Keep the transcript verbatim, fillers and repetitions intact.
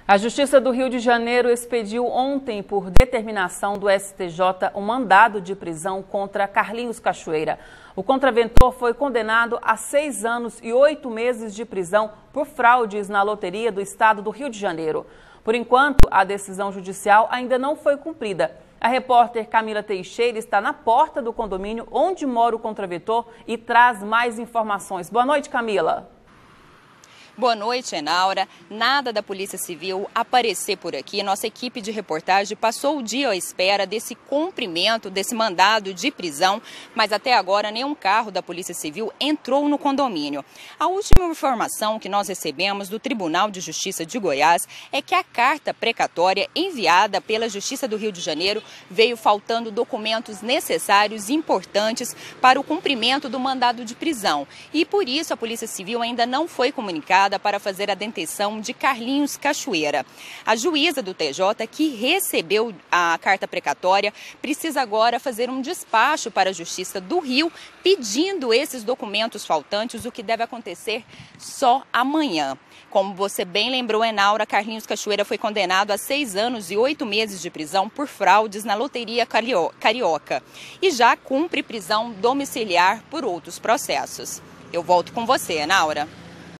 A Justiça do Rio de Janeiro expediu ontem, por determinação do S T J, um mandado de prisão contra Carlinhos Cachoeira. O contraventor foi condenado a seis anos e oito meses de prisão por fraudes na loteria do estado do Rio de Janeiro. Por enquanto, a decisão judicial ainda não foi cumprida. A repórter Camila Teixeira está na porta do condomínio onde mora o contraventor e traz mais informações. Boa noite, Camila. Boa noite, Enaura. Nada da Polícia Civil aparecer por aqui. Nossa equipe de reportagem passou o dia à espera desse cumprimento, desse mandado de prisão, mas até agora nenhum carro da Polícia Civil entrou no condomínio. A última informação que nós recebemos do Tribunal de Justiça de Goiás é que a carta precatória enviada pela Justiça do Rio de Janeiro veio faltando documentos necessários e importantes para o cumprimento do mandado de prisão. E por isso a Polícia Civil ainda não foi comunicada para fazer a detenção de Carlinhos Cachoeira. A juíza do T J, que recebeu a carta precatória, precisa agora fazer um despacho para a Justiça do Rio, pedindo esses documentos faltantes, o que deve acontecer só amanhã. Como você bem lembrou, Enaura, Carlinhos Cachoeira foi condenado a seis anos e oito meses de prisão por fraudes na loteria carioca e já cumpre prisão domiciliar por outros processos. Eu volto com você, Enaura.